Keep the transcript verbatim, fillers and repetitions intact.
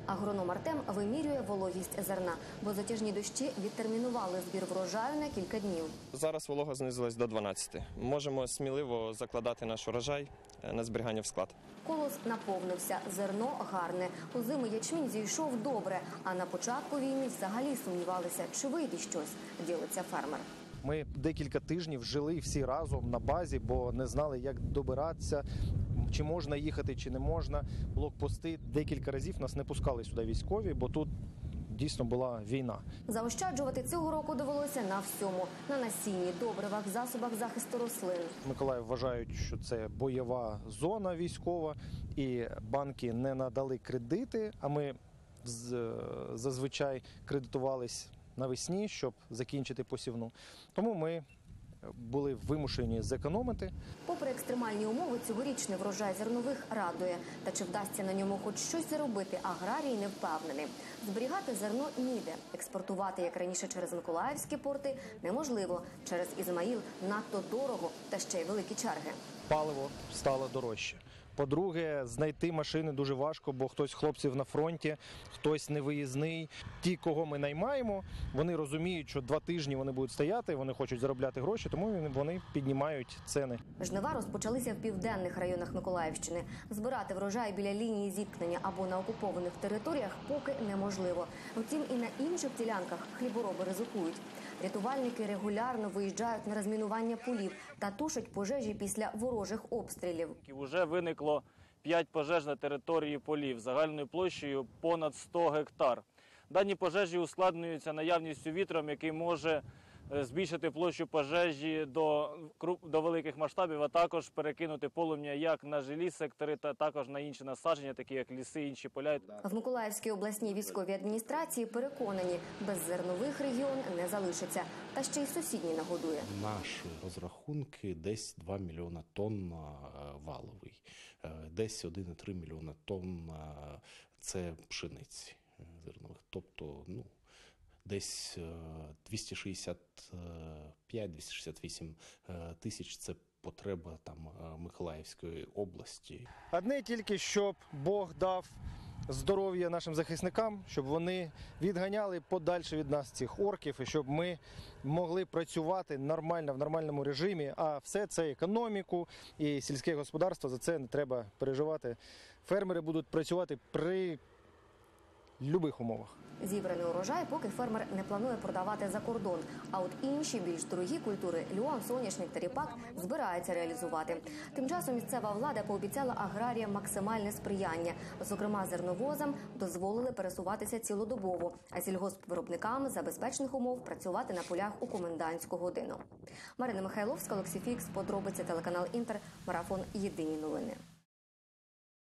Агроном Артем вимірює вологість зерна, бо затяжні дощі відтермінували збір врожаю на кілька днів. Зараз волога знизилась до дванадцяти. Можемо сміливо закладати наш урожай на зберігання в склад. Колос наповнився, зерно гарне. У зиму ячмінь зійшов добре, а на початку війни взагалі сумнівалися, чи вийде щось, ділиться фермер. Ми декілька тижнів жили всі разом на базі, бо не знали, як добиратися, чи можна їхати, чи не можна. Блокпости. Декілька разів нас не пускали сюди військові, бо тут дійсно була війна. Заощаджувати цього року довелося на всьому – на насінні, добривах, засобах захисту рослин. Миколаїв вважають, що це бойова зона військова, і банки не надали кредити, а ми зазвичай кредитувались навесні, щоб закінчити посівну. Тому ми були вимушені зекономити. Попри екстремальні умови, цьогорічний врожай зернових радує. Та чи вдасться на ньому хоч щось заробити, аграрій не впевнений. Зберігати зерно ніде. Експортувати, як раніше, через миколаївські порти неможливо. Через Ізмаїл надто дорого та ще й великі черги. Паливо стало дорожче. По-друге, знайти машини дуже важко, бо хтось хлопців на фронті, хтось невиїзний. Ті, кого ми наймаємо, вони розуміють, що два тижні вони будуть стояти, вони хочуть заробляти гроші, тому вони піднімають ціни. Жнива розпочалися в південних районах Миколаївщини. Збирати врожай біля лінії зіткнення або на окупованих територіях поки неможливо. Втім, і на інших ділянках хлібороби ризикують. Рятувальники регулярно виїжджають на розмінування полів та тушать пожежі після ворожих обстрілів. Уже виникло п'ять пожеж на території полів загальною площею понад сто гектар. Дані пожежі ускладнюються наявністю вітром, який може збільшити площу пожежі до, до великих масштабів, а також перекинути полум'я як на жилі сектори, та також на інші насадження, такі як ліси і інші поля. В Миколаївській обласній військовій адміністрації переконані, без зернових регіон не залишиться. Та ще й сусідні нагодує. Наші розрахунки десь два мільйона тонн валовий, десь один і три мільйона тонн це пшениці зернових. Тобто, ну, десь двісті шістдесят п'ять - двісті шістдесят вісім тисяч – це потреба там Миколаївської області. Одне тільки, щоб Бог дав здоров'я нашим захисникам, щоб вони відганяли подальше від нас цих орків, і щоб ми могли працювати нормально, в нормальному режимі, а все це економіку і сільське господарство, за це не треба переживати. Фермери будуть працювати при любих умовах. Зібраний урожай поки фермер не планує продавати за кордон. А от інші більш дорогі культури – льон, соняшник та ріпак – збирається реалізувати. Тим часом місцева влада пообіцяла аграріям максимальне сприяння. Зокрема, зерновозам дозволили пересуватися цілодобово, а сільгоспвиробникам за безпечних умов працювати на полях у комендантську годину. Марина Михайловська, Олексій Фікс, подробиці, телеканал Інтер, марафон «Єдині новини».